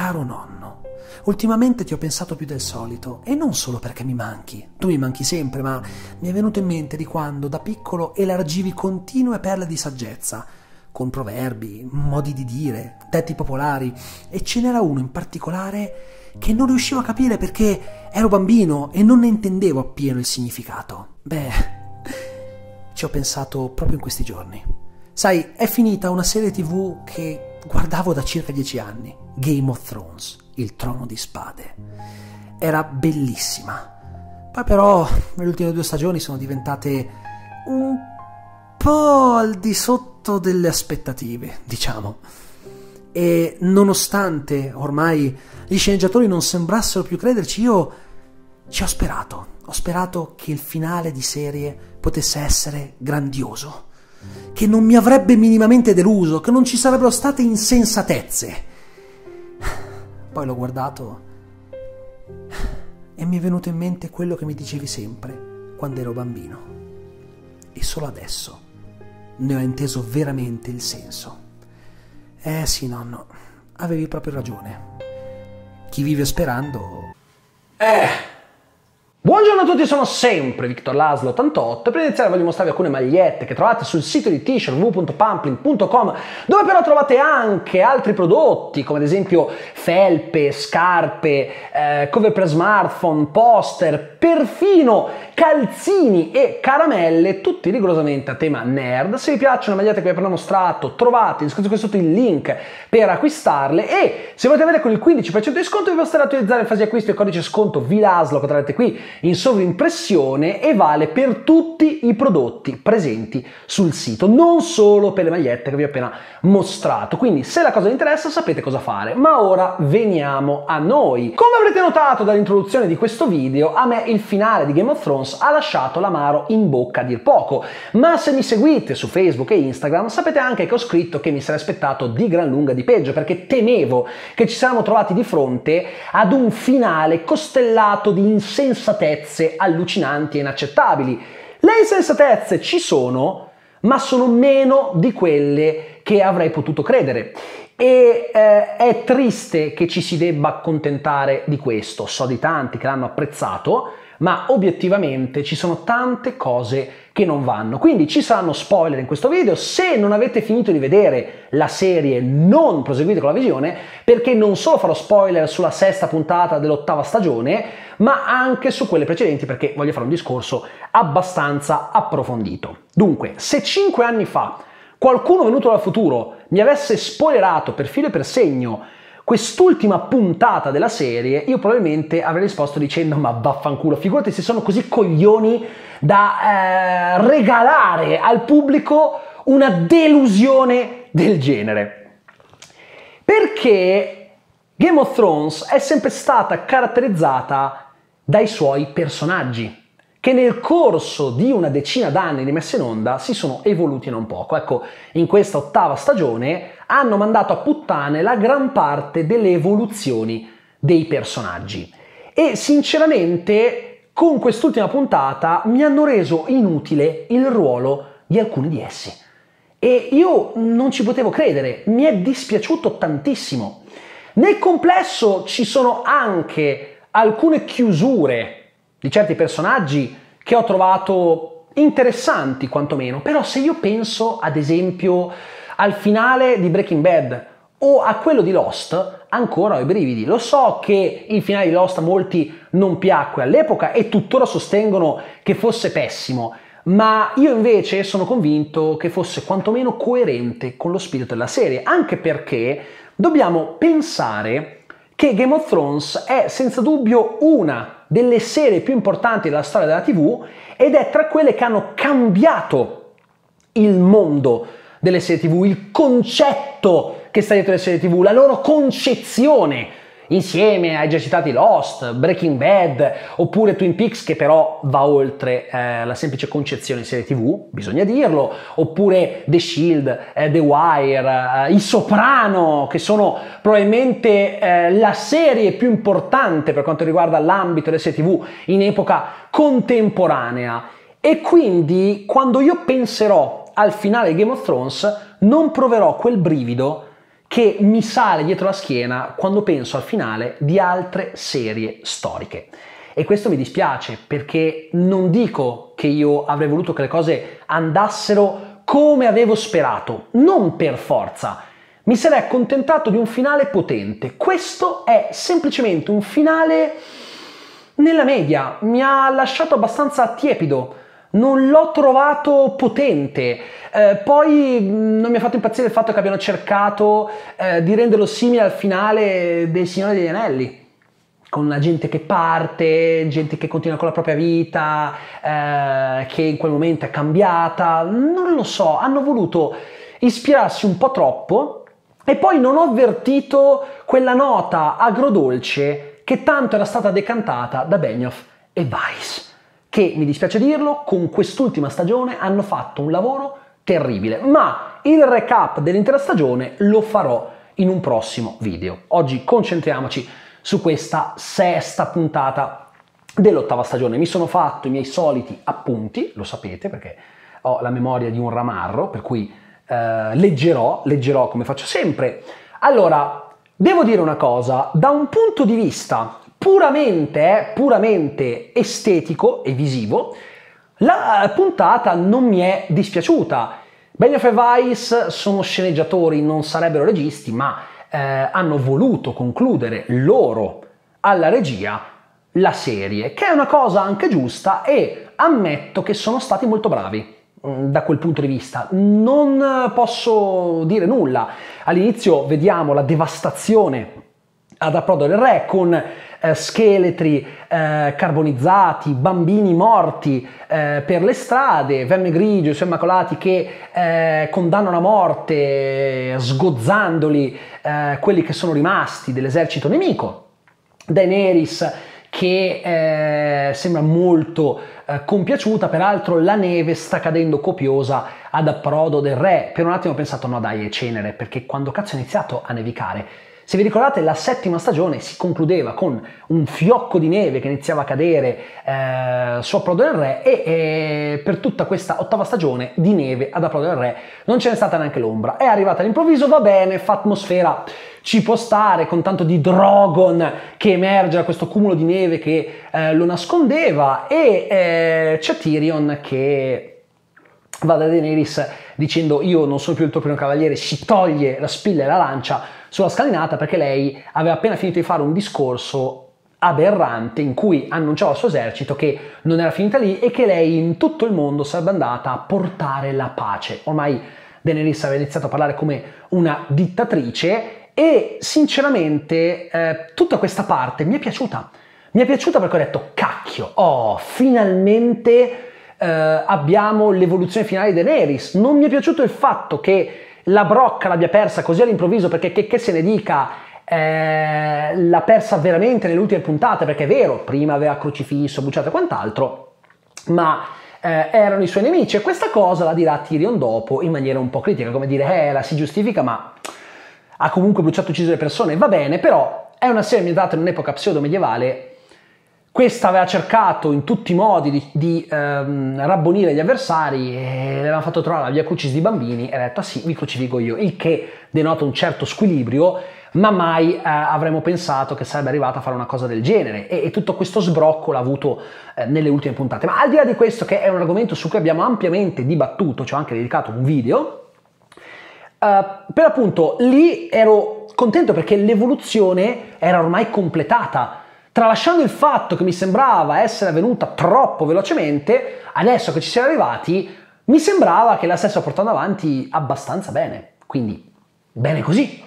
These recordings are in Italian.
Caro nonno, ultimamente ti ho pensato più del solito e non solo perché mi manchi. Tu mi manchi sempre, ma mi è venuto in mente di quando da piccolo elargivi continue perle di saggezza, con proverbi, modi di dire, detti popolari, e ce n'era uno in particolare che non riuscivo a capire perché ero bambino e non ne intendevo appieno il significato. Beh, ci ho pensato proprio in questi giorni. Sai, è finita una serie TV che guardavo da circa 10 anni, Game of Thrones, il trono di spade. Era bellissima. Poi però le ultime 2 stagioni sono diventate un po' al di sotto delle aspettative, diciamo. E nonostante ormai gli sceneggiatori non sembrassero più crederci, io ci ho sperato. Ho sperato che il finale di serie potesse essere grandioso, che non mi avrebbe minimamente deluso, che non ci sarebbero state insensatezze. Poi l'ho guardato e mi è venuto in mente quello che mi dicevi sempre quando ero bambino. E solo adesso ne ho inteso veramente il senso. Sì, nonno, avevi proprio ragione. Chi vive sperando... Buongiorno a tutti, sono sempre Victor Laszlo 88 e per iniziare voglio mostrarvi alcune magliette che trovate sul sito di t-shirt www.pumplin.com, dove però trovate anche altri prodotti come ad esempio felpe, scarpe, cover per smartphone, poster, perfino calzini e caramelle, tutti rigorosamente a tema nerd. Se vi piacciono le magliette che vi ho appena mostrato, trovate in descrizione sotto il link per acquistarle, e se volete avere con il 15% di sconto vi basterà utilizzare in fase di acquisto il codice sconto VILASLO che trovate qui in sovrimpressione, e vale per tutti i prodotti presenti sul sito, non solo per le magliette che vi ho appena mostrato. Quindi se la cosa vi interessa sapete cosa fare. Ma ora veniamo a noi. Come avrete notato dall'introduzione di questo video, a me il finale di Game of Thrones ha lasciato l'amaro in bocca a dir poco, ma se mi seguite su Facebook e Instagram sapete anche che ho scritto che mi sarei aspettato di gran lunga di peggio, perché temevo che ci saremmo trovati di fronte ad un finale costellato di insensatezze allucinanti e inaccettabili. Le insensatezze ci sono, ma sono meno di quelle che avrei potuto credere. E è triste che ci si debba accontentare di questo. So di tanti che l'hanno apprezzato, ma obiettivamente ci sono tante cose che non vanno. Quindi ci saranno spoiler in questo video. Se non avete finito di vedere la serie, non proseguite con la visione, perché non solo farò spoiler sulla 6ª puntata dell'8ª stagione, ma anche su quelle precedenti, perché voglio fare un discorso abbastanza approfondito. Dunque, se 5 anni fa qualcuno venuto dal futuro mi avesse spoilerato per filo e per segno quest'ultima puntata della serie, io probabilmente avrei risposto dicendo: ma vaffanculo, figurati se sono così coglioni da regalare al pubblico una delusione del genere. Perché Game of Thrones è sempre stata caratterizzata dai suoi personaggi, che nel corso di una decina d'anni di messa in onda si sono evoluti non poco. Ecco, in questa 8ª stagione hanno mandato a puttane la gran parte delle evoluzioni dei personaggi. E sinceramente, con quest'ultima puntata mi hanno reso inutile il ruolo di alcuni di essi. E io non ci potevo credere, mi è dispiaciuto tantissimo. Nel complesso ci sono anche alcune chiusure di certi personaggi che ho trovato interessanti quantomeno, però se io penso ad esempio al finale di Breaking Bad o a quello di Lost, ancora ho i brividi. Lo so che il finale di Lost a molti non piacque all'epoca e tuttora sostengono che fosse pessimo, ma io invece sono convinto che fosse quantomeno coerente con lo spirito della serie, anche perché dobbiamo pensare che Game of Thrones è senza dubbio una delle serie più importanti della storia della TV ed è tra quelle che hanno cambiato il mondo delle serie TV, il concetto che sta dietro le serie TV, la loro concezione, insieme ai già citati Lost, Breaking Bad oppure Twin Peaks, che però va oltre la semplice concezione di serie TV, bisogna dirlo, oppure The Shield, The Wire, I Soprano, che sono probabilmente la serie più importante per quanto riguarda l'ambito delle serie TV in epoca contemporanea. E quindi quando io penserò al finale di Game of Thrones non proverò quel brivido che mi sale dietro la schiena quando penso al finale di altre serie storiche. E questo mi dispiace, perché non dico che io avrei voluto che le cose andassero come avevo sperato, non per forza. Mi sarei accontentato di un finale potente. Questo è semplicemente un finale nella media, mi ha lasciato abbastanza tiepido. Non l'ho trovato potente, poi non mi ha fatto impazzire il fatto che abbiano cercato di renderlo simile al finale del Signore degli Anelli, con la gente che parte, gente che continua con la propria vita, che in quel momento è cambiata. Non lo so, hanno voluto ispirarsi un po' troppo e poi non ho avvertito quella nota agrodolce che tanto era stata decantata da Benioff e Weiss, che, mi dispiace dirlo, con quest'ultima stagione hanno fatto un lavoro terribile, ma il recap dell'intera stagione lo farò in un prossimo video. Oggi concentriamoci su questa sesta puntata dell'8ª stagione. Mi sono fatto i miei soliti appunti, lo sapete perché ho la memoria di un ramarro, per cui leggerò come faccio sempre. Allora, devo dire una cosa, da un punto di vista puramente estetico e visivo, la puntata non mi è dispiaciuta. Benioff e Weiss sono sceneggiatori, non sarebbero registi, ma hanno voluto concludere loro alla regia la serie, che è una cosa anche giusta, e ammetto che sono stati molto bravi da quel punto di vista. Non posso dire nulla. All'inizio vediamo la devastazione ad Approdo del Re, con scheletri carbonizzati, bambini morti per le strade, verme grigio, i suoi immacolati che condannano a morte, sgozzandoli quelli che sono rimasti dell'esercito nemico. Daenerys che sembra molto compiaciuta, peraltro la neve sta cadendo copiosa ad Approdo del Re. Per un attimo ho pensato, no dai, è cenere, perché quando cazzo è iniziato a nevicare? Se vi ricordate, la 7ª stagione si concludeva con un fiocco di neve che iniziava a cadere su Approdo del Re, e per tutta questa 8ª stagione di neve ad Approdo del Re non ce n'è stata neanche l'ombra. È arrivata all'improvviso, va bene, fa atmosfera, ci può stare, con tanto di Drogon che emerge da questo cumulo di neve che lo nascondeva, e c'è Tyrion che va da Daenerys dicendo: io non sono più il tuo primo cavaliere, si toglie la spilla e la lancia sulla scalinata, perché lei aveva appena finito di fare un discorso aberrante in cui annunciava al suo esercito che non era finita lì e che lei in tutto il mondo sarebbe andata a portare la pace. Ormai Daenerys aveva iniziato a parlare come una dittatrice, e sinceramente tutta questa parte mi è piaciuta. Mi è piaciuta perché ho detto: cacchio, finalmente abbiamo l'evoluzione finale di Daenerys. Non mi è piaciuto il fatto che la brocca l'abbia persa così all'improvviso, perché che se ne dica, l'ha persa veramente nelle ultime puntate, perché è vero, prima aveva crocifisso, bruciato e quant'altro, ma erano i suoi nemici, e questa cosa la dirà Tyrion dopo in maniera un po' critica, come dire: la si giustifica, ma ha comunque bruciato e ucciso le persone. Va bene, però è una serie ambientata in un'epoca pseudo-medievale. Questa aveva cercato in tutti i modi di rabbonire gli avversari, e le avevano fatto trovare la via crucis di bambini, e ha detto: ah sì, vi crucifigo io, il che denota un certo squilibrio, ma mai avremmo pensato che sarebbe arrivata a fare una cosa del genere, e tutto questo sbrocco l'ha avuto nelle ultime puntate. Ma al di là di questo, che è un argomento su cui abbiamo ampiamente dibattuto, ci ho anche dedicato un video, per appunto lì ero contento perché l'evoluzione era ormai completata. Tralasciando il fatto che mi sembrava essere avvenuta troppo velocemente, adesso che ci siamo arrivati, mi sembrava che la stessa portando avanti abbastanza bene. Quindi, bene così.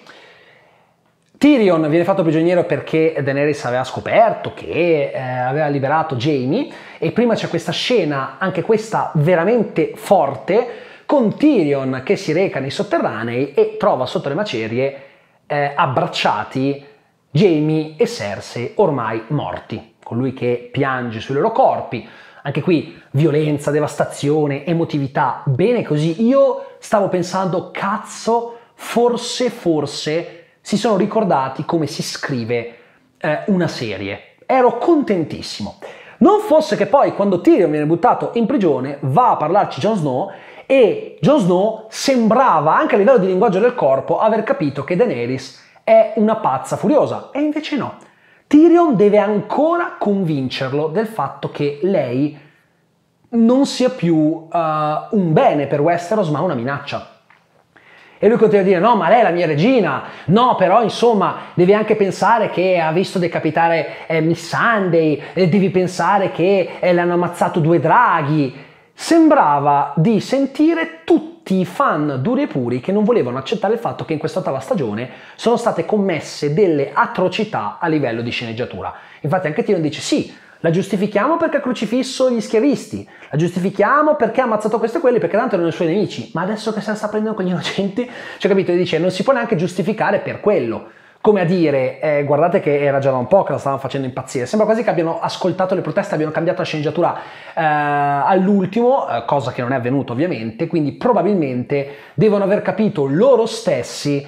Tyrion viene fatto prigioniero perché Daenerys aveva scoperto che aveva liberato Jaime, e prima c'è questa scena, anche questa veramente forte, con Tyrion che si reca nei sotterranei e trova sotto le macerie abbracciati Jaime e Cersei ormai morti, colui che piange sui loro corpi. Anche qui violenza, devastazione, emotività, bene così. Io stavo pensando: cazzo, forse si sono ricordati come si scrive una serie. Ero contentissimo. Non fosse che poi quando Tyrion viene buttato in prigione va a parlarci Jon Snow e Jon Snow sembrava anche a livello di linguaggio del corpo aver capito che Daenerys è una pazza furiosa e invece no. Tyrion deve ancora convincerlo del fatto che lei non sia più un bene per Westeros ma una minaccia. E lui continua a dire no, ma lei è la mia regina, no, però insomma devi anche pensare che ha visto decapitare Missandei, devi pensare che le hanno ammazzato 2 draghi. Sembrava di sentire tutti i fan duri e puri che non volevano accettare il fatto che in questa 8ª stagione sono state commesse delle atrocità a livello di sceneggiatura. Infatti anche Tyrion dice sì, la giustifichiamo perché ha crocifisso gli schiavisti, la giustifichiamo perché ha ammazzato questi e quelli, perché tanto erano i suoi nemici, ma adesso che se la sta prendendo con gli innocenti, cioè capito, dice non si può neanche giustificare per quello. Come a dire, guardate che era già da un po' che la stavano facendo impazzire, sembra quasi che abbiano ascoltato le proteste, abbiano cambiato la sceneggiatura all'ultimo, cosa che non è avvenuto ovviamente, quindi probabilmente devono aver capito loro stessi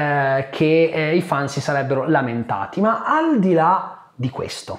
che i fan si sarebbero lamentati. Ma al di là di questo,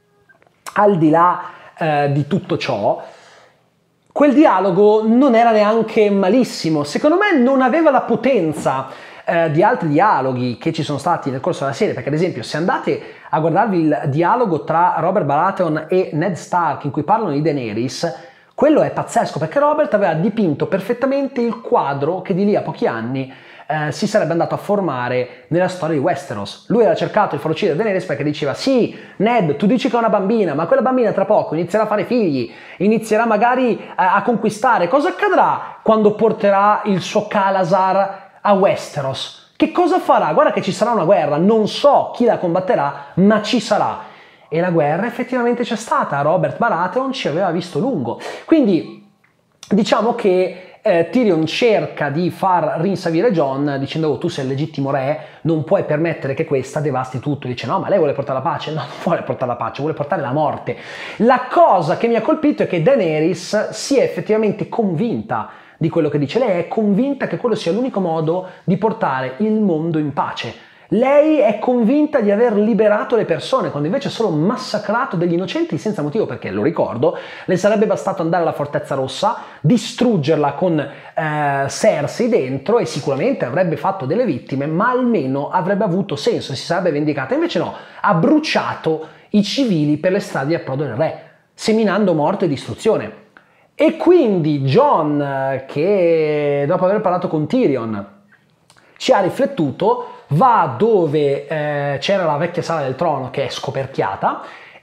al di là di tutto ciò, quel dialogo non era neanche malissimo, secondo me non aveva la potenza di altri dialoghi che ci sono stati nel corso della serie, perché ad esempio se andate a guardarvi il dialogo tra Robert Baratheon e Ned Stark in cui parlano di Daenerys, quello è pazzesco perché Robert aveva dipinto perfettamente il quadro che di lì a pochi anni si sarebbe andato a formare nella storia di Westeros. Lui aveva cercato di far uccidere Daenerys perché diceva sì, Ned, tu dici che è una bambina, ma quella bambina tra poco inizierà a fare figli, inizierà magari a conquistare. Cosa accadrà quando porterà il suo Khalasar a Westeros? Che cosa farà? Guarda che ci sarà una guerra, non so chi la combatterà, ma ci sarà. E la guerra effettivamente c'è stata, Robert Baratheon ci aveva visto lungo. Quindi diciamo che Tyrion cerca di far rinsavire Jon dicendo oh, tu sei il legittimo re, non puoi permettere che questa devasti tutto. Dice no, ma lei vuole portare la pace? No, non vuole portare la pace, vuole portare la morte. La cosa che mi ha colpito è che Daenerys si è effettivamente convinta di quello che dice. Lei è convinta che quello sia l'unico modo di portare il mondo in pace. Lei è convinta di aver liberato le persone, quando invece ha solo massacrato degli innocenti senza motivo, perché, lo ricordo, le sarebbe bastato andare alla Fortezza Rossa, distruggerla con Cersei dentro e sicuramente avrebbe fatto delle vittime, ma almeno avrebbe avuto senso, si sarebbe vendicata. Invece no, ha bruciato i civili per le strade di approdo del re, seminando morte e distruzione. E quindi Jon, che dopo aver parlato con Tyrion ci ha riflettuto, va dove c'era la vecchia sala del trono che è scoperchiata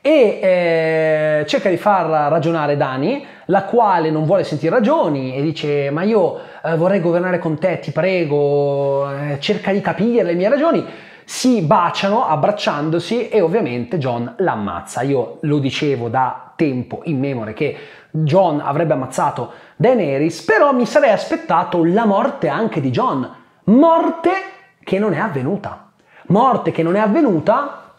e cerca di far ragionare Dany, la quale non vuole sentire ragioni e dice ma io vorrei governare con te, ti prego, cerca di capire le mie ragioni. Si baciano abbracciandosi e ovviamente Jon l'ammazza. Io lo dicevo da tempo immemore che Jon avrebbe ammazzato Daenerys, però mi sarei aspettato la morte anche di Jon, morte che non è avvenuta. Morte che non è avvenuta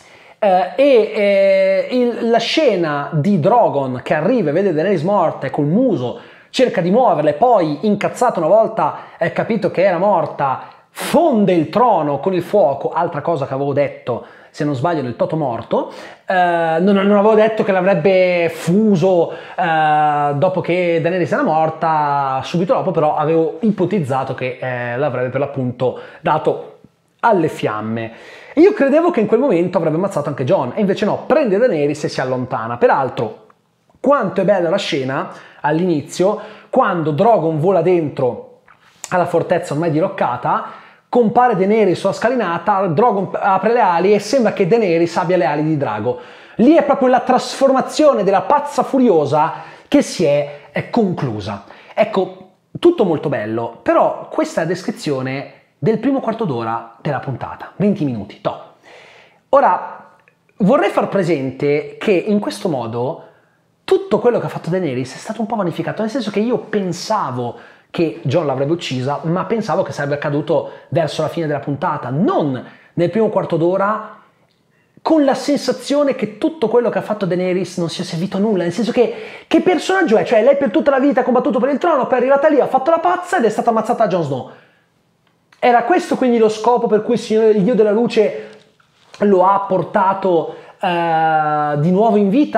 la scena di Drogon che arriva e vede Daenerys morta e col muso cerca di muoverla e poi, incazzato una volta capito che era morta, fonde il trono con il fuoco, altra cosa che avevo detto, se non sbaglio, nel Toto Morto. Non avevo detto che l'avrebbe fuso dopo che Daenerys era morta, subito dopo, però avevo ipotizzato che l'avrebbe per l'appunto dato alle fiamme. Io credevo che in quel momento avrebbe ammazzato anche Jon, e invece no, prende Daenerys e si allontana. Peraltro, quanto è bella la scena all'inizio, quando Drogon vola dentro alla fortezza ormai diroccata, compare Daenerys sulla scalinata, Drogon apre le ali e sembra che Daenerys abbia le ali di drago. Lì è proprio la trasformazione della pazza furiosa che si è conclusa. Ecco, tutto molto bello, però questa è la descrizione del primo quarto d'ora della puntata, 20 minuti, toh. Ora, vorrei far presente che in questo modo tutto quello che ha fatto Daenerys è stato un po' vanificato, nel senso che io pensavo che Jon l'avrebbe uccisa, ma pensavo che sarebbe accaduto verso la fine della puntata, non nel primo quarto d'ora, con la sensazione che tutto quello che ha fatto Daenerys non sia servito a nulla, nel senso che personaggio è? Cioè lei per tutta la vita ha combattuto per il trono, poi è arrivata lì, ha fatto la pazza ed è stata ammazzata da Jon Snow. Era questo quindi lo scopo per cui il Dio della Luce lo ha portato di nuovo in vita?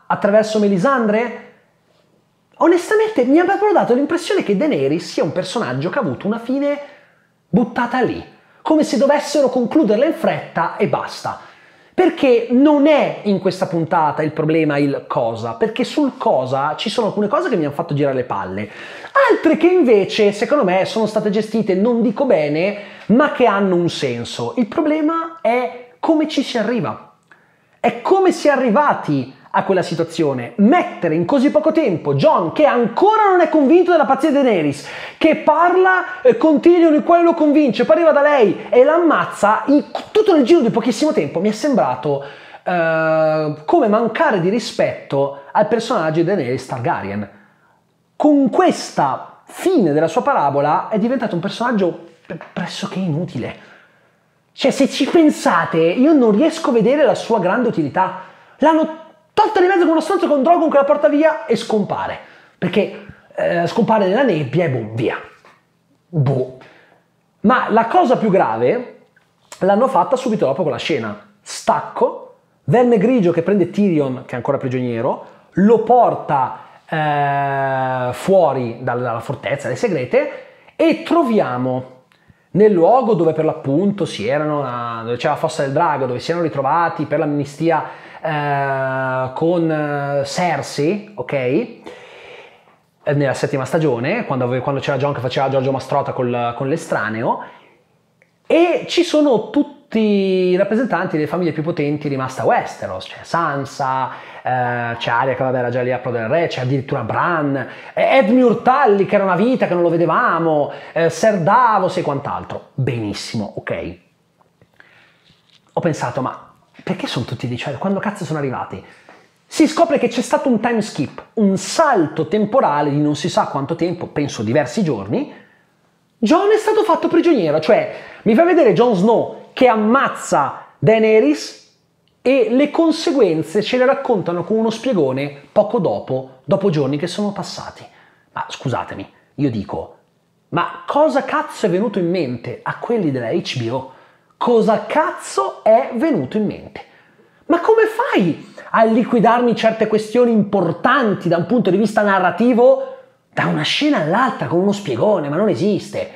attraverso Melisandre? Onestamente mi ha proprio dato l'impressione che Daenerys sia un personaggio che ha avuto una fine buttata lì, come se dovessero concluderla in fretta e basta. Perché non è in questa puntata il problema il cosa, perché sul cosa ci sono alcune cose che mi hanno fatto girare le palle, altre che invece secondo me sono state gestite, non dico bene, ma che hanno un senso. Il problema è come ci si arriva, è come si è arrivati a quella situazione. Mettere in così poco tempo Jon, che ancora non è convinto della pazzia di Daenerys, che parla, continua il quale lo convince, poi arriva da lei e l'ammazza tutto nel giro di pochissimo tempo, mi è sembrato come mancare di rispetto al personaggio di Daenerys Targaryen. Con questa fine della sua parabola è diventato un personaggio pressoché inutile. Cioè, se ci pensate, io non riesco a vedere la sua grande utilità. L'hanno tolta di mezzo con uno stronzo con Drogon che la porta via e scompare. Perché scompare nella nebbia e boom, via. Boh. Ma la cosa più grave l'hanno fatta subito dopo con la scena. Stacco, Verme Grigio che prende Tyrion, che è ancora prigioniero, lo porta fuori dalla fortezza delle segrete e troviamo nel luogo dove per l'appunto dove c'era la fossa del drago, dove si erano ritrovati per l'amnistia con Cersei, ok? Nella 7ª stagione, quando c'era Jon che faceva Giorgio Mastrota con l'estraneo, e ci sono tutti i rappresentanti delle famiglie più potenti rimaste a Westeros, c'è Sansa, c'è Arya che vabbè era già lì a Pro del Re, c'è addirittura Bran, Edmure Tully che era una vita che non lo vedevamo, Ser Davos e quant'altro. Benissimo, ok. Ho pensato, ma perché sono tutti lì? Cioè, quando cazzo sono arrivati? Si scopre che c'è stato un time skip, un salto temporale di non si sa quanto tempo, penso diversi giorni. Jon è stato fatto prigioniero, cioè mi fa vedere Jon Snow che ammazza Daenerys e le conseguenze ce le raccontano con uno spiegone poco dopo giorni che sono passati. Ma scusatemi, io dico, ma cosa cazzo è venuto in mente a quelli della HBO? Cosa cazzo è venuto in mente? Ma come fai a liquidarmi certe questioni importanti da un punto di vista narrativo da una scena all'altra con uno spiegone? Ma non esiste.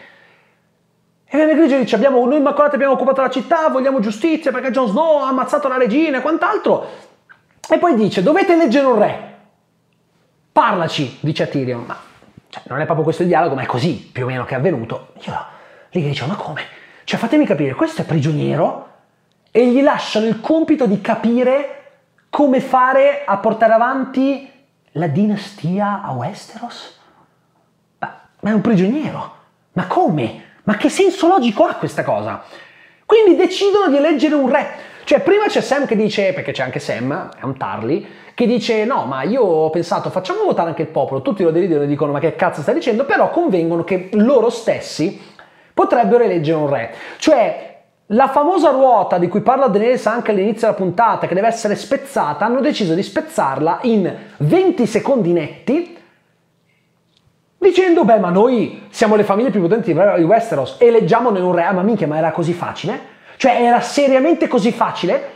E Verme Grigio dice, noi Immacolati abbiamo occupato la città, vogliamo giustizia perché Jon Snow ha ammazzato la regina e quant'altro. E poi dice, dovete eleggere un re. Parlaci, dice a Tyrion. Ma cioè, non è proprio questo il dialogo, ma è così più o meno che è avvenuto. Io lì dice, ma come? Cioè fatemi capire, questo è prigioniero e gli lasciano il compito di capire come fare a portare avanti la dinastia a Westeros? Ma è un prigioniero. Ma come? Ma che senso logico ha questa cosa? Quindi decidono di eleggere un re. Cioè prima c'è Sam che dice, perché c'è anche Sam, è un Tarly, che dice no ma io ho pensato facciamo votare anche il popolo, tutti lo deridono e dicono ma che cazzo stai dicendo, però convengono che loro stessi potrebbero eleggere un re. Cioè la famosa ruota di cui parla Daenerys anche all'inizio della puntata, che deve essere spezzata, hanno deciso di spezzarla in 20 secondi netti, dicendo, beh, ma noi siamo le famiglie più potenti di Westeros, eleggiamo noi un re. Ma minchia, ma era così facile? Cioè, era seriamente così facile?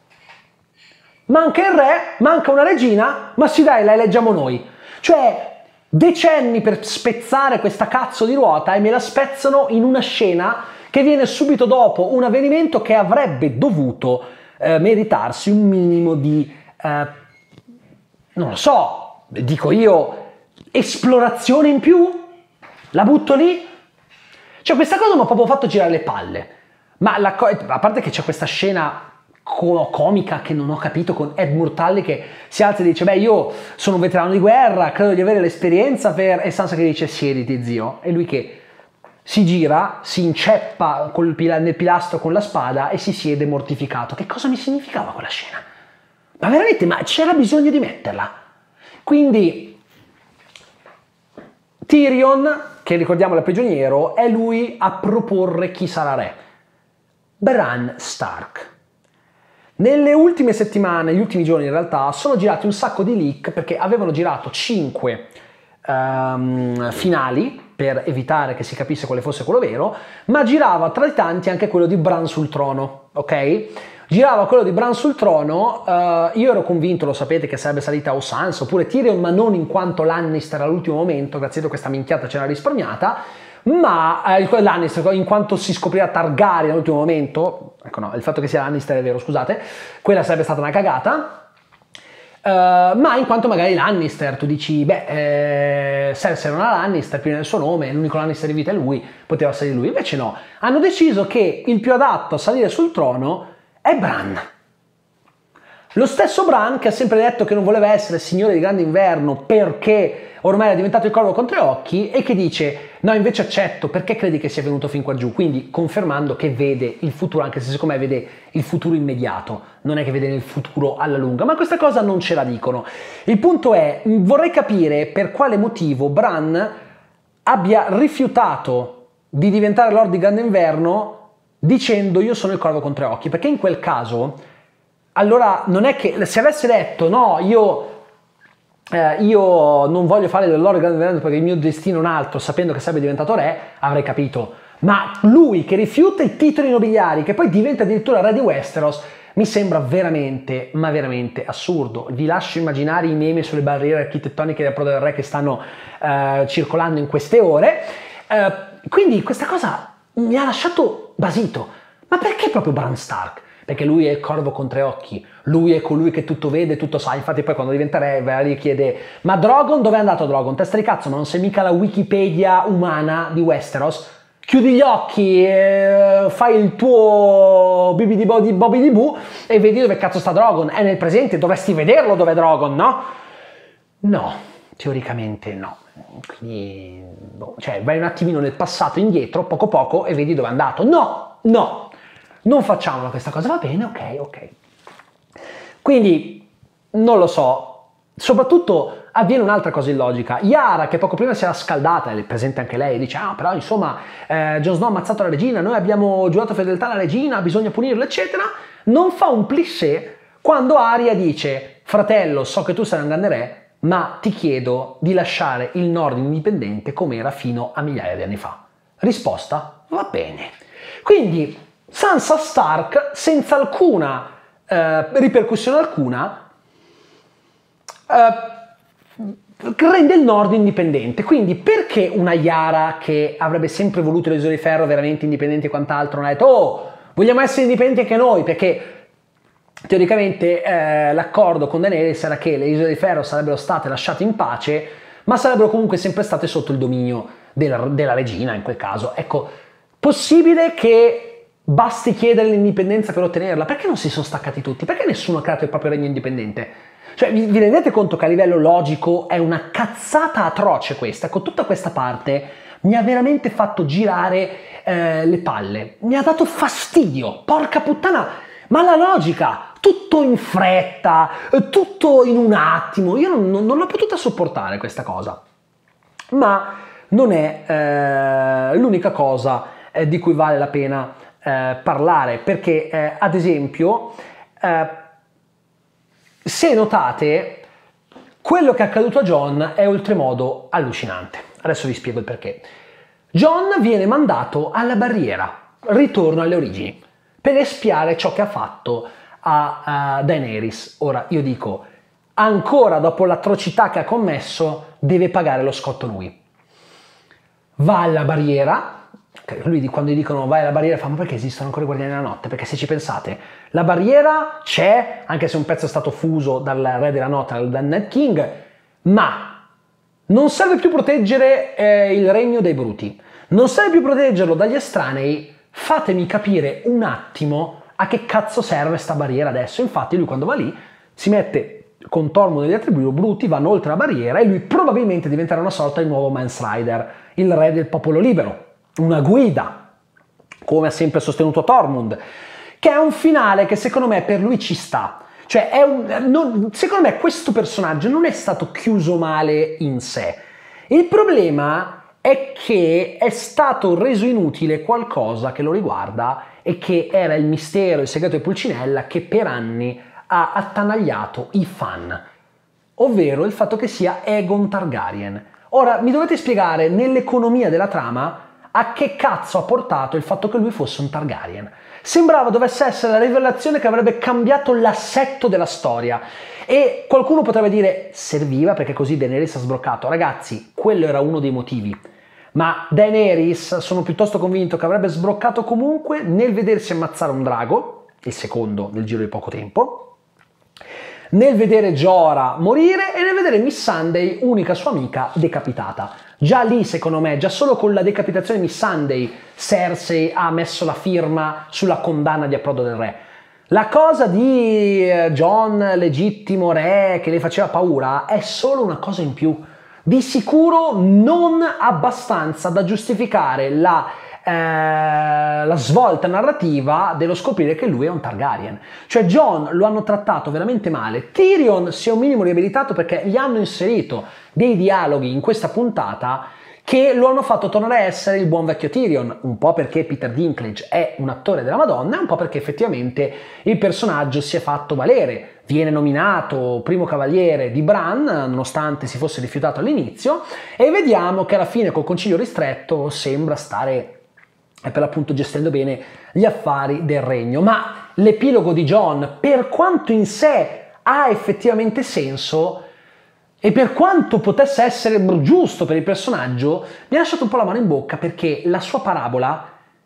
Manca il re, manca una regina, ma sì dai, la eleggiamo noi. Cioè, decenni per spezzare questa cazzo di ruota e me la spezzano in una scena che viene subito dopo un avvenimento che avrebbe dovuto meritarsi un minimo di, non lo so, dico io, esplorazione in più? La butto lì? Cioè questa cosa mi ha proprio fatto girare le palle. Ma a parte che c'è questa scena comica che non ho capito con Edmure Tully che si alza e dice beh io sono un veterano di guerra, credo di avere l'esperienza per... e Sansa che dice siediti zio, e lui che si gira, si inceppa nel pilastro con la spada e si siede mortificato. Che cosa mi significava quella scena? Ma veramente, ma c'era bisogno di metterla? Quindi Tyrion, che ricordiamo è prigioniero, è lui a proporre chi sarà re. Bran Stark. Nelle ultime settimane, gli ultimi giorni in realtà, sono girati un sacco di leak perché avevano girato 5 finali per evitare che si capisse quale fosse quello vero, ma girava tra i tanti anche quello di Bran sul trono, ok? girava quello di Bran sul trono, io ero convinto, lo sapete, che sarebbe salita o Sansa oppure Tyrion, ma non in quanto Lannister all'ultimo momento, grazie a questa minchiata c'era risparmiata, ma Lannister in quanto si scoprirà Targaryen all'ultimo momento, ecco no, il fatto che sia Lannister è vero, scusate, quella sarebbe stata una cagata. Ma in quanto magari Lannister, tu dici, Cersei era una Lannister, prima del suo nome, l'unico Lannister di vita è lui, poteva salire lui, invece no, hanno deciso che il più adatto a salire sul trono è Bran. Lo stesso Bran che ha sempre detto che non voleva essere signore di Grande Inverno perché ormai era diventato il corvo con tre occhi e che dice no, invece accetto, perché credi che sia venuto fin qua giù, quindi confermando che vede il futuro, anche se secondo me vede il futuro immediato, non è che vede nel futuro alla lunga, ma questa cosa non ce la dicono. Il punto è, vorrei capire per quale motivo Bran abbia rifiutato di diventare Lord di Grande Inverno dicendo io sono il corvo con tre occhi, perché in quel caso allora non è che se avesse detto no, io non voglio fare del Lord di Grande Inverno perché il mio destino è un altro, sapendo che sarebbe diventato re, avrei capito, ma lui che rifiuta i titoli nobiliari, che poi diventa addirittura re di Westeros, mi sembra veramente, ma veramente assurdo. Vi lascio immaginare i meme sulle barriere architettoniche del Approdo del Re che stanno circolando in queste ore, quindi questa cosa mi ha lasciato basito. Ma perché proprio Bran Stark? Perché lui è il corvo con tre occhi, lui è colui che tutto vede, tutto sa, infatti poi quando diventa re gli chiede ma Drogon, dove è andato Drogon? Testa di cazzo, ma non sei mica la Wikipedia umana di Westeros? Chiudi gli occhi, fai il tuo bibidi bobby di boo e vedi dove cazzo sta Drogon, è nel presente, dovresti vederlo dove è Drogon, no? No, teoricamente no, quindi cioè vai un attimino nel passato indietro, poco poco e vedi dove è andato, no! Non facciamola questa cosa, va bene, ok. Quindi, non lo so, soprattutto avviene un'altra cosa illogica. Yara, che poco prima si era scaldata, è presente anche lei, dice, però insomma, Jon Snow ha ammazzato la regina, noi abbiamo giurato fedeltà alla regina, bisogna punirlo, eccetera, non fa un plissé quando Arya dice, fratello, so che tu sarai un grande re, ma ti chiedo di lasciare il nord indipendente come era fino a migliaia di anni fa. Risposta, va bene. Quindi, Sansa Stark, senza alcuna ripercussione alcuna, rende il nord indipendente. Quindi perché una Yara che avrebbe sempre voluto le Isole di Ferro veramente indipendenti e quant'altro non ha detto oh, vogliamo essere indipendenti anche noi? Perché teoricamente l'accordo con Daenerys era che le Isole di Ferro sarebbero state lasciate in pace, ma sarebbero comunque sempre state sotto il dominio della regina in quel caso. Ecco, possibile che basti chiedere l'indipendenza per ottenerla? Perché non si sono staccati tutti? Perché nessuno ha creato il proprio regno indipendente? Cioè, vi rendete conto che a livello logico è una cazzata atroce questa? Con tutta questa parte mi ha veramente fatto girare le palle. Mi ha dato fastidio. Porca puttana! Ma la logica! Tutto in fretta, tutto in un attimo. Io non l'ho potuta sopportare questa cosa. Ma non è l'unica cosa di cui vale la pena parlare, perché ad esempio se notate quello che è accaduto a Jon è oltremodo allucinante. Adesso vi spiego il perché. Jon viene mandato alla barriera, ritorno alle origini, per espiare ciò che ha fatto a Daenerys. Ora io dico, ancora dopo l'atrocità che ha commesso deve pagare lo scotto lui. Va alla barriera. Lui quando gli dicono vai alla barriera fa ma perché esistono ancora i Guardiani della Notte? Perché se ci pensate la barriera c'è, anche se un pezzo è stato fuso dal Re della Notte, dal Night King, ma non serve più proteggere il regno dei bruti, non serve più proteggerlo dagli estranei. Fatemi capire un attimo a che cazzo serve sta barriera adesso. Infatti lui quando va lì si mette con Tormund e gli altri bruti, vanno oltre la barriera e lui probabilmente diventerà una sorta di nuovo Mance Rider, il re del popolo libero, una guida, come ha sempre sostenuto Tormund, che è un finale che secondo me per lui ci sta. Cioè, secondo me questo personaggio non è stato chiuso male in sé. Il problema è che è stato reso inutile qualcosa che lo riguarda e che era il mistero, il segreto di Pulcinella che per anni ha attanagliato i fan, ovvero il fatto che sia Aegon Targaryen. Ora, mi dovete spiegare nell'economia della trama a che cazzo ha portato il fatto che lui fosse un Targaryen. Sembrava dovesse essere la rivelazione che avrebbe cambiato l'assetto della storia. E qualcuno potrebbe dire, serviva perché così Daenerys ha sbroccato. Ragazzi, quello era uno dei motivi. Ma Daenerys, sono piuttosto convinto che avrebbe sbroccato comunque nel vedersi ammazzare un drago, il secondo nel giro di poco tempo, nel vedere Jorah morire e nel vedere Missandei, unica sua amica, decapitata. Già lì, secondo me, già solo con la decapitazione di Missandei, Cersei ha messo la firma sulla condanna di Approdo del Re. La cosa di Jon, legittimo re, che le faceva paura, è solo una cosa in più. Di sicuro non abbastanza da giustificare la svolta narrativa dello scoprire che lui è un Targaryen. Cioè Jon lo hanno trattato veramente male. Tyrion si è un minimo riabilitato perché gli hanno inserito dei dialoghi in questa puntata che lo hanno fatto tornare a essere il buon vecchio Tyrion, un po' perché Peter Dinklage è un attore della Madonna e un po' perché effettivamente il personaggio si è fatto valere. Viene nominato primo cavaliere di Bran, nonostante si fosse rifiutato all'inizio, e vediamo che alla fine col concilio ristretto sembra stare per l'appunto gestendo bene gli affari del regno. Ma l'epilogo di Jon, per quanto in sé ha effettivamente senso, e per quanto potesse essere giusto per il personaggio, mi ha lasciato un po' la mano in bocca perché la sua parabola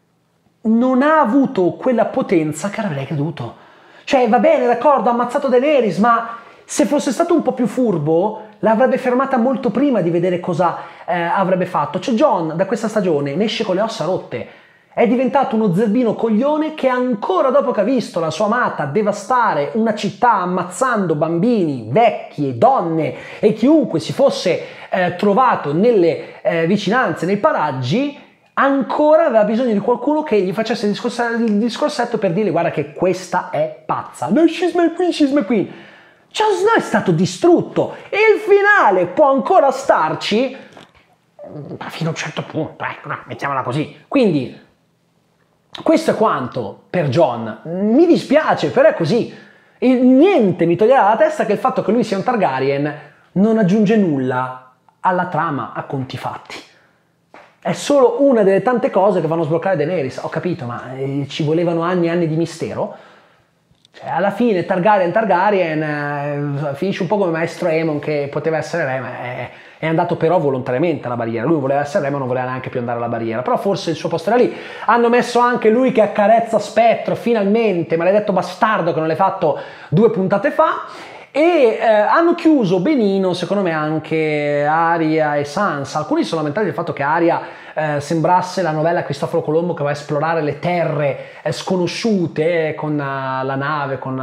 non ha avuto quella potenza che avrei creduto. Cioè, va bene, d'accordo, ha ammazzato Daenerys, ma se fosse stato un po' più furbo, l'avrebbe fermata molto prima di vedere cosa avrebbe fatto. Cioè, Jon da questa stagione ne esce con le ossa rotte. È diventato uno zerbino coglione che ancora dopo che ha visto la sua amata devastare una città ammazzando bambini, vecchi e donne e chiunque si fosse trovato nelle vicinanze, nei paraggi, ancora aveva bisogno di qualcuno che gli facesse il discorsetto per dire guarda che questa è pazza. No, she's my queen, she's my queen. Jon Snow è stato distrutto e il finale può ancora starci fino a un certo punto, ecco, mettiamola così. Quindi questo è quanto per Jon. Mi dispiace, però è così. Niente mi toglierà dalla testa che il fatto che lui sia un Targaryen non aggiunge nulla alla trama a conti fatti. È solo una delle tante cose che fanno sbloccare Daenerys. Ho capito, ma ci volevano anni e anni di mistero? Cioè, alla fine Targaryen finisce un po' come Maestro Aemon, che poteva essere re, ma è andato però volontariamente alla barriera. Lui voleva essere re, ma non voleva neanche più andare alla barriera. Però forse il suo posto era lì. Hanno messo anche lui che accarezza Spettro, finalmente, maledetto bastardo che non l'hai fatto 2 puntate fa. E hanno chiuso benino, secondo me, anche Arya e Sansa. Alcuni sono lamentati del fatto che Arya sembrasse la novella Cristoforo Colombo che va a esplorare le terre sconosciute con la nave, con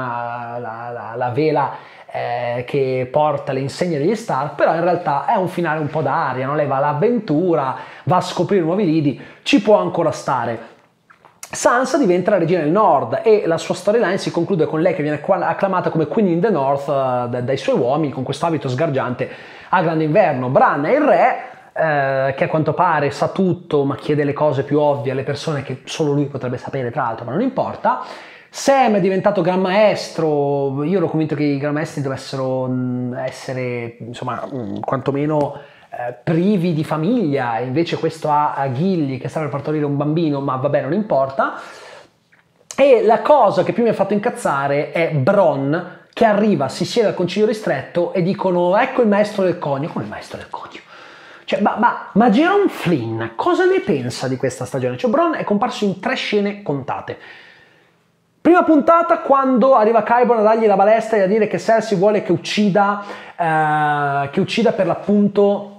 la vela che porta le insegne degli Stark, però in realtà è un finale un po' da Arya, no? Lei va all'avventura, va a scoprire nuovi lidi, ci può ancora stare. Sansa diventa la regina del Nord e la sua storyline si conclude con lei che viene acclamata come Queen in the North dai suoi uomini con questo abito sgargiante a grande inverno. Bran è il re che a quanto pare sa tutto ma chiede le cose più ovvie alle persone che solo lui potrebbe sapere, tra l'altro, ma non importa. Sam è diventato Gran Maestro. Io ero convinto che i Gran Maestri dovessero essere, insomma, quantomeno privi di famiglia, invece questo ha Gilly che sta per partorire un bambino, ma vabbè, non importa. E la cosa che più mi ha fatto incazzare è Bronn che arriva, si siede al concilio ristretto e dicono ecco il maestro del conio. Come il maestro del conio? Cioè, ma Jerome Flynn cosa ne pensa di questa stagione? Cioè, Bronn è comparso in 3 scene contate. Prima puntata, quando arriva Qyburn a dargli la balestra e a dire che Cersei vuole che uccida per l'appunto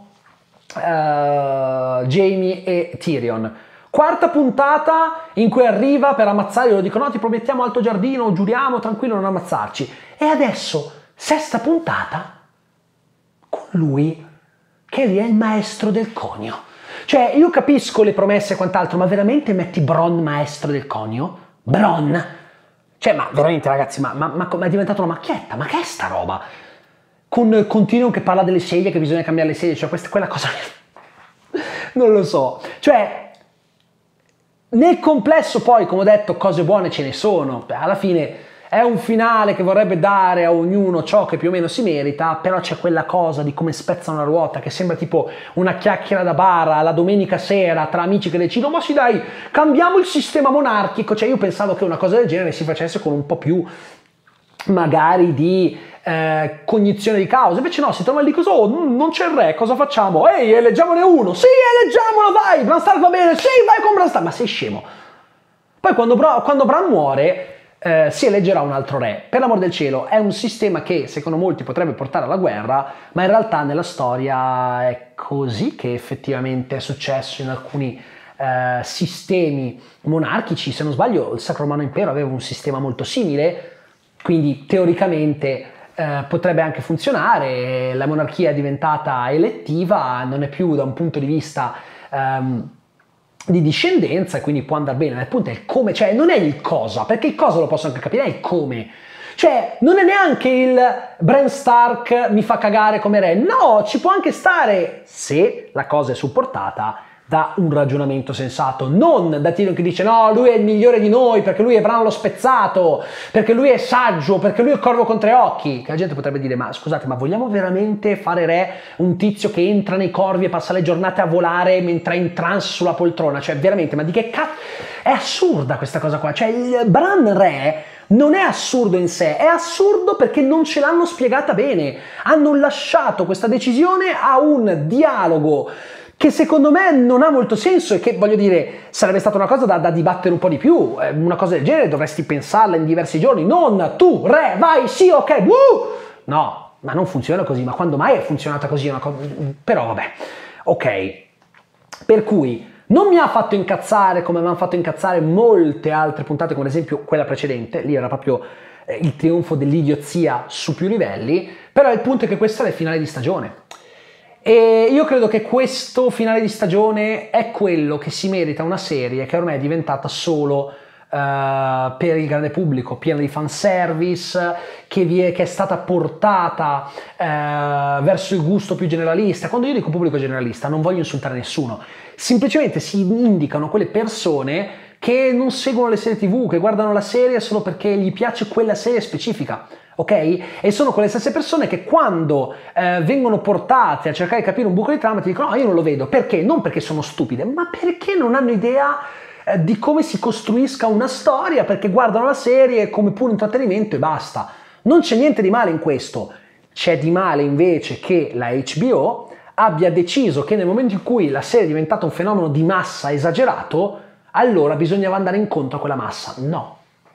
Jaime e Tyrion. Quarta puntata in cui arriva per ammazzare, lo dicono no, ti promettiamo Alto Giardino, giuriamo, tranquillo, non ammazzarci. E adesso, sesta puntata, con lui che è il maestro del conio. Cioè, io capisco le promesse e quant'altro, ma veramente metti Bronn maestro del conio? Bronn? Cioè, ma veramente ragazzi, ma è diventata una macchietta, ma che è sta roba? Con Tyrion che parla delle sedie, che bisogna cambiare le sedie, cioè quella cosa non lo so. Cioè, nel complesso poi, come ho detto, cose buone ce ne sono. Alla fine è un finale che vorrebbe dare a ognuno ciò che più o meno si merita, però c'è quella cosa di come spezza una ruota che sembra tipo una chiacchiera da bar la domenica sera tra amici che decidono ma sì dai, cambiamo il sistema monarchico, cioè io pensavo che una cosa del genere si facesse con un po' più magari di cognizione di causa, invece no, si trova lì cosa, non c'è il re, cosa facciamo? Ehi, eleggiamone uno, sì, eleggiamolo, vai, Bran Stark va bene, sì, vai con Bran Stark, ma sei scemo. Poi quando Bran muore si eleggerà un altro re, per l'amor del cielo, è un sistema che secondo molti potrebbe portare alla guerra, ma in realtà nella storia è così che effettivamente è successo in alcuni sistemi monarchici. Se non sbaglio il Sacro Romano Impero aveva un sistema molto simile, quindi teoricamente potrebbe anche funzionare. La monarchia è diventata elettiva, non è più da un punto di vista di discendenza e quindi può andare bene. Il punto è il come, cioè non è il cosa, perché il cosa lo posso anche capire, è il come. Cioè non è neanche il Bran Stark mi fa cagare come re, no, ci può anche stare se la cosa è supportata da un ragionamento sensato, non da Tyrion che dice no, lui è il migliore di noi perché lui è Bran lo spezzato, perché lui è saggio, perché lui è il corvo con tre occhi, che la gente potrebbe dire ma scusate, ma vogliamo veramente fare re un tizio che entra nei corvi e passa le giornate a volare mentre è in trance sulla poltrona, cioè veramente, ma di che cazzo, è assurda questa cosa qua, cioè il Bran re non è assurdo in sé, è assurdo perché non ce l'hanno spiegata bene, hanno lasciato questa decisione a un dialogo che secondo me non ha molto senso e che, voglio dire, sarebbe stata una cosa da dibattere un po' di più, una cosa del genere dovresti pensarla in diversi giorni, non tu, re, vai, sì, ok, no, ma non funziona così, ma quando mai è funzionata così una cosa? Però vabbè, ok, per cui non mi ha fatto incazzare come mi hanno fatto incazzare molte altre puntate, come ad esempio quella precedente, lì era proprio il trionfo dell'idiozia su più livelli, però il punto è che questo è il finale di stagione. E io credo che questo finale di stagione è quello che si merita una serie che ormai è diventata solo per il grande pubblico, piena di fanservice, che è stata portata verso il gusto più generalista. Quando io dico pubblico generalista non voglio insultare nessuno, semplicemente si indicano quelle persone che non seguono le serie TV, che guardano la serie solo perché gli piace quella serie specifica. Ok? E sono quelle stesse persone che quando vengono portate a cercare di capire un buco di trama ti dicono no, io non lo vedo, perché? Non perché sono stupide, ma perché non hanno idea di come si costruisca una storia, perché guardano la serie come puro intrattenimento e basta. Non c'è niente di male in questo, c'è di male invece che la HBO abbia deciso che nel momento in cui la serie è diventata un fenomeno di massa esagerato, allora bisognava andare incontro a quella massa. No,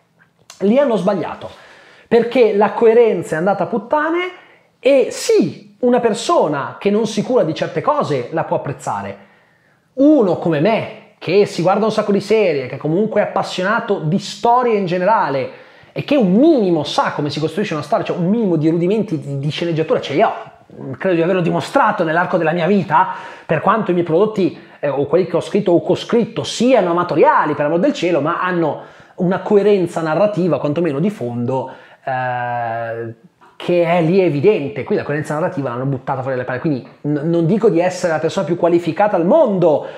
lì hanno sbagliato, perché la coerenza è andata a puttane e sì, una persona che non si cura di certe cose la può apprezzare. Uno come me, che si guarda un sacco di serie, che comunque è appassionato di storie in generale e che un minimo sa come si costruisce una storia, cioè un minimo di rudimenti di sceneggiatura, cioè io credo di averlo dimostrato nell'arco della mia vita, per quanto i miei prodotti o quelli che ho scritto o coscritto siano amatoriali, per amor del cielo, ma hanno una coerenza narrativa, quantomeno di fondo, che è lì evidente. Qui la coerenza narrativa l'hanno buttata fuori dalle palle, quindi non dico di essere la persona più qualificata al mondo,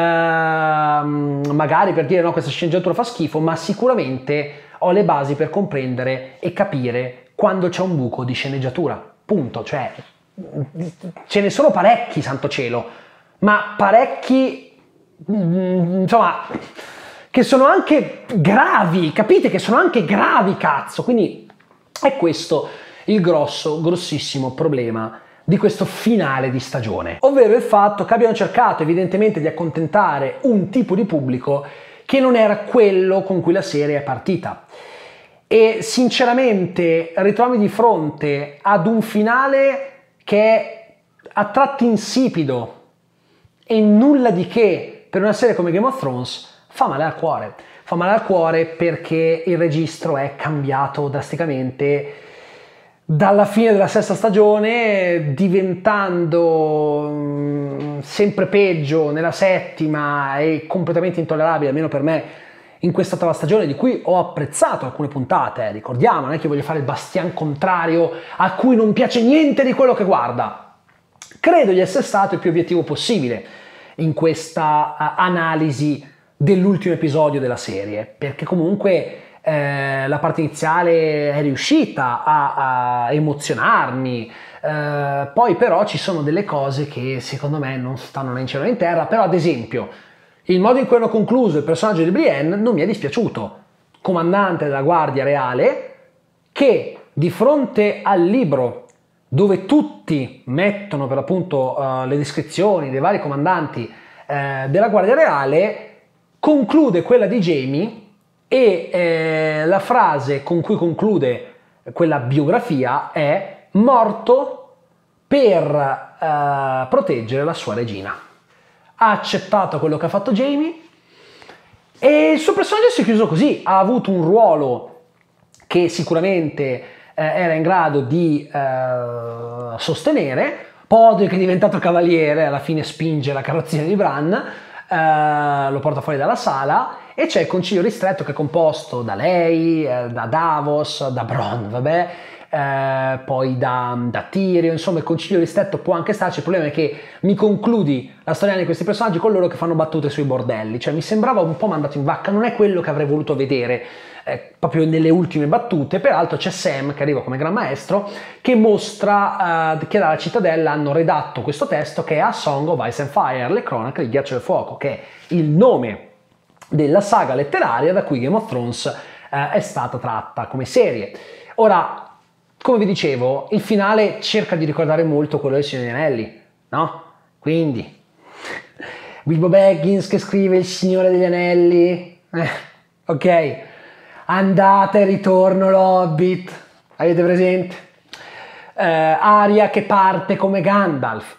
magari per dire no, questa sceneggiatura fa schifo, ma sicuramente ho le basi per comprendere e capire quando c'è un buco di sceneggiatura, punto. Cioè ce ne sono parecchi, santo cielo, ma parecchi insomma che sono anche gravi, capite che sono anche gravi, cazzo. Quindi è questo il grossissimo problema di questo finale di stagione, ovvero il fatto che abbiano cercato evidentemente di accontentare un tipo di pubblico che non era quello con cui la serie è partita. E sinceramente ritrovarmi di fronte ad un finale che è a tratti insipido e nulla di che per una serie come Game of Thrones fa male al cuore. Fa male al cuore perché il registro è cambiato drasticamente dalla fine della sesta stagione, diventando sempre peggio nella settima e completamente intollerabile, almeno per me, in questa ottava stagione, di cui ho apprezzato alcune puntate, ricordiamo, non è che voglio fare il bastian contrario a cui non piace niente di quello che guarda. Credo di essere stato il più obiettivo possibile in questa analisi dell'ultimo episodio della serie, perché comunque la parte iniziale è riuscita a emozionarmi, poi però ci sono delle cose che secondo me non stanno né in cielo né in terra. Però ad esempio il modo in cui hanno concluso il personaggio di Brienne non mi è dispiaciuto. Comandante della Guardia Reale che di fronte al libro dove tutti mettono per l'appunto le descrizioni dei vari comandanti della Guardia Reale, conclude quella di Jaime, e la frase con cui conclude quella biografia è: morto per proteggere la sua regina. Ha accettato quello che ha fatto Jaime e il suo personaggio si è chiuso così. Ha avuto un ruolo che sicuramente era in grado di sostenere. Podrick è diventato cavaliere, alla fine spinge la carrozzina di Bran, lo porta fuori dalla sala, e c'è il concilio ristretto che è composto da lei, da Davos, da Bronn, poi da Tyrion. Insomma il concilio ristretto può anche starci. Il problema è che mi concludi la storia di questi personaggi con loro che fanno battute sui bordelli, cioè mi sembrava un po' mandato in vacca, non è quello che avrei voluto vedere proprio nelle ultime battute. Peraltro c'è Sam che arriva come gran maestro, che mostra che dalla Cittadella hanno redatto questo testo che è A Song of Ice and Fire, le cronache del ghiaccio e del fuoco, che è il nome della saga letteraria da cui Game of Thrones è stata tratta come serie. Ora, come vi dicevo, il finale cerca di ricordare molto quello del Signore degli Anelli, no? Quindi Bilbo Baggins che scrive Il Signore degli Anelli, ok, andata e ritorno l'Hobbit, avete presente? Arya che parte come Gandalf,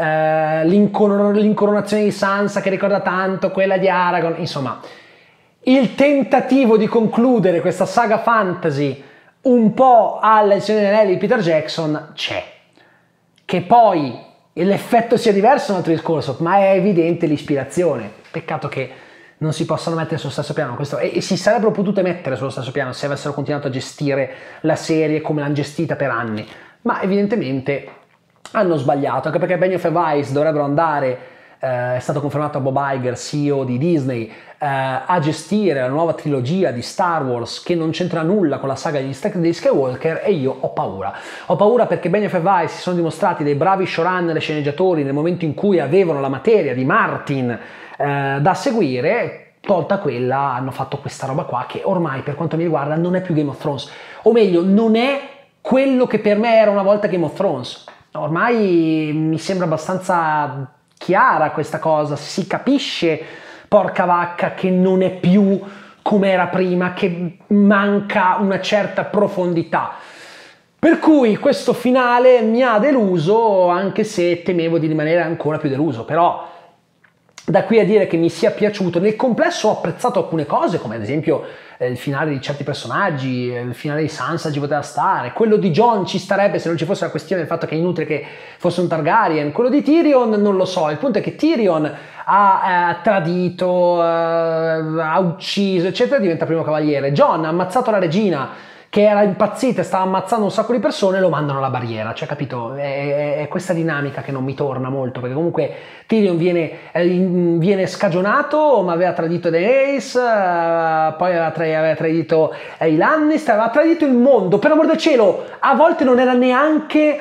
l'incoronazione di Sansa che ricorda tanto quella di Aragorn. Insomma, il tentativo di concludere questa saga fantasy un po' alla Signore degli Anelli di Peter Jackson c'è. Che poi l'effetto sia diverso è un altro discorso, ma è evidente l'ispirazione. Peccato che non si possano mettere sullo stesso piano questo, e si sarebbero potute mettere sullo stesso piano se avessero continuato a gestire la serie come l'hanno gestita per anni, ma evidentemente hanno sbagliato, anche perché Benioff e Weiss dovrebbero andare, è stato confermato a Bob Iger, CEO di Disney, a gestire la nuova trilogia di Star Wars che non c'entra nulla con la saga degli Skywalker, e io ho paura perché Benioff e Weiss si sono dimostrati dei bravi showrunner e sceneggiatori nel momento in cui avevano la materia di Martin da seguire. Tolta quella, hanno fatto questa roba qua che ormai, per quanto mi riguarda, non è più Game of Thrones, o meglio non è quello che per me era una volta Game of Thrones. Ormai mi sembra abbastanza chiara questa cosa, si capisce, porca vacca, che non è più come era prima, che manca una certa profondità. Per cui questo finale mi ha deluso, anche se temevo di rimanere ancora più deluso. Però da qui a dire che mi sia piaciuto, nel complesso ho apprezzato alcune cose, come ad esempio il finale di certi personaggi, il finale di Sansa ci poteva stare, quello di Jon ci starebbe se non ci fosse la questione del fatto che è inutile che fosse un Targaryen, quello di Tyrion non lo so. Il punto è che Tyrion ha tradito, ha ucciso eccetera, diventa primo cavaliere. Jon ha ammazzato la regina che era impazzita e stava ammazzando un sacco di persone, lo mandano alla barriera, cioè capito? È questa dinamica che non mi torna molto, perché comunque Tyrion viene scagionato, ma aveva tradito Daenerys, poi aveva tradito i Lannister, aveva tradito il mondo, per amor del cielo. A volte non era neanche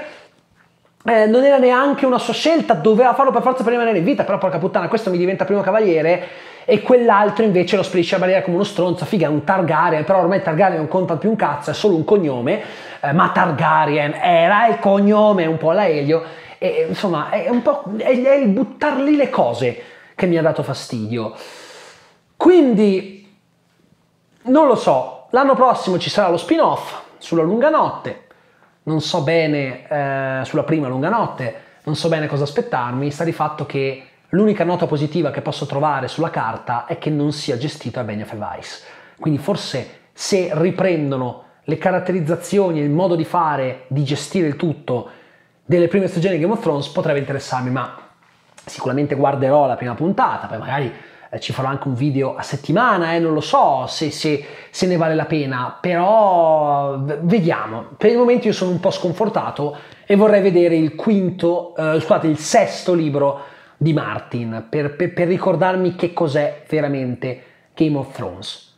una sua scelta, doveva farlo per forza per rimanere in vita. Però porca puttana, questo mi diventa primo cavaliere e quell'altro invece lo spedisce a barriera come uno stronzo. Figa, è un Targaryen, però ormai Targaryen non conta più un cazzo, è solo un cognome, ma Targaryen era il cognome, un po' la Elio, e insomma è un po' è il buttar lì le cose che mi ha dato fastidio. Quindi non lo so, l'anno prossimo ci sarà lo spin-off sulla lunga notte. Non so bene, sulla prima lunga notte, non so bene cosa aspettarmi. Sta di fatto che l'unica nota positiva che posso trovare sulla carta è che non sia gestito da Benioff e Weiss. Quindi forse se riprendono le caratterizzazioni e il modo di fare, di gestire il tutto delle prime stagioni di Game of Thrones, potrebbe interessarmi, ma sicuramente guarderò la prima puntata, poi magari ci farò anche un video a settimana, non lo so se ne vale la pena, però vediamo. Per il momento io sono un po' sconfortato e vorrei vedere il sesto libro di Martin per ricordarmi che cos'è veramente Game of Thrones.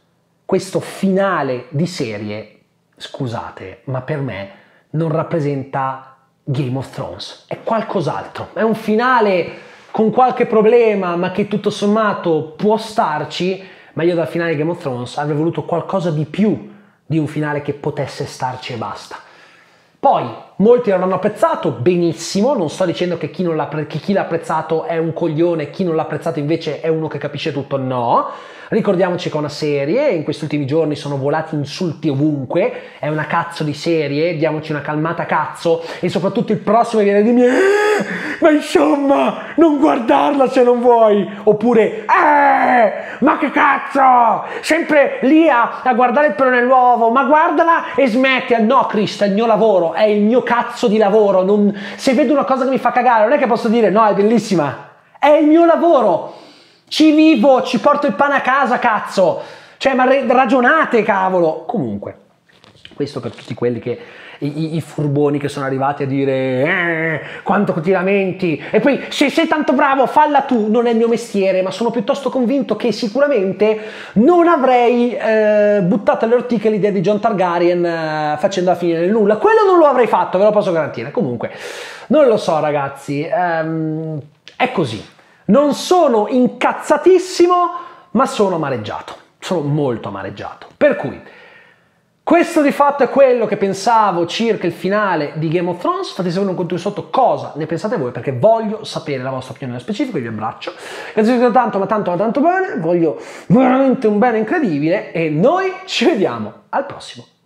questo finale di serie, scusate, ma per me non rappresenta Game of Thrones, è qualcos'altro, è un finale con qualche problema, ma che tutto sommato può starci, ma io dal finale di Game of Thrones avrei voluto qualcosa di più di un finale che potesse starci e basta. Poi, molti l'avranno apprezzato, benissimo, non sto dicendo che chi l'ha apprezzato è un coglione, chi non l'ha apprezzato invece è uno che capisce tutto, no. Ricordiamoci che è una serie, in questi ultimi giorni sono volati insulti ovunque, è una cazzo di serie, diamoci una calmata cazzo, e soprattutto il prossimo viene a dirmi ma insomma, non guardarla se non vuoi, oppure ma che cazzo, sempre lì a guardare il pelo nell'uovo, ma guardala e smetti. No Cristo, è il mio lavoro, è il mio cazzo di lavoro, se vedo una cosa che mi fa cagare non è che posso dire no, è bellissima, è il mio lavoro. Ci vivo, ci porto il pane a casa, cazzo! Cioè, ma ragionate, cavolo! Comunque, questo per tutti quelli che, i furboni che sono arrivati a dire quanto ti lamenti, e poi se sei tanto bravo, falla tu! Non è il mio mestiere, ma sono piuttosto convinto che sicuramente non avrei buttato alle ortiche l'idea di Jon Targaryen facendola finire nel nulla. Quello non lo avrei fatto, ve lo posso garantire. Comunque, non lo so, ragazzi, è così. Non sono incazzatissimo, ma sono amareggiato. Sono molto amareggiato. Per cui, questo di fatto è quello che pensavo circa il finale di Game of Thrones. Fate sapere un commento sotto cosa ne pensate voi, perché voglio sapere la vostra opinione nello specifico. Io vi abbraccio. Grazie tanto, ma tanto bene. Voglio veramente un bene incredibile. E noi ci vediamo al prossimo